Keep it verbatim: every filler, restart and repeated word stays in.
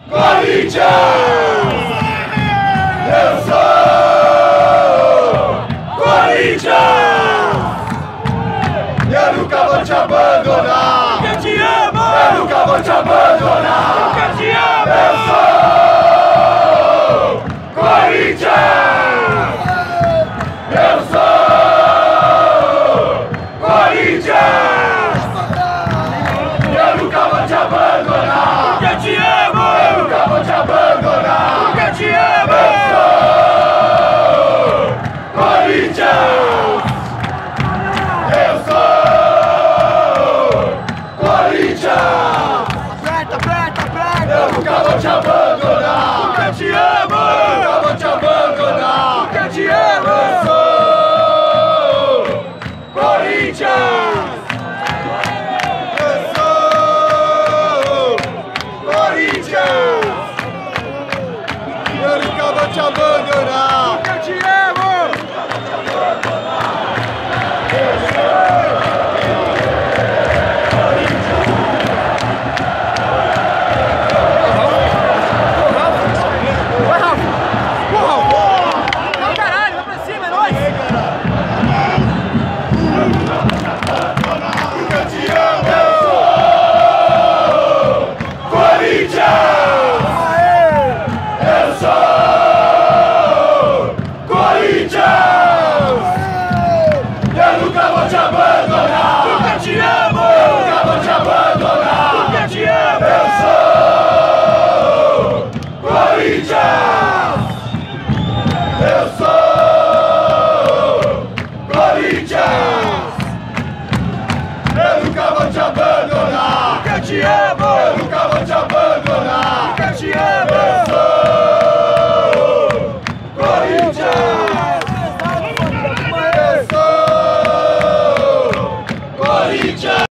Corinthians! Eu sou Corinthians! Eu nunca vou te abandonar! Eu te amo! Eu nunca vou te abandonar! Eu te amo! Eu sou Corinthians! Eu sou Corinthians! Eu nunca vou te abandonar! Eu te amo! Eu nunca vou te abandonar! Eu te amo! Eu sou Corinthians! Eu sou Corinthians! Aperta, aperta, aperta! Eu nunca vou te abandonar! Eu te amo! Eu nunca vou te abandonar! Eu te amo! Eu sou Corinthians! Eu sou Corinthians! Eu nunca vou te abandonar! Eu te amo! Não, caralho, vai pra cima, é nóis! Eu te amo! Eu sou Corinthians!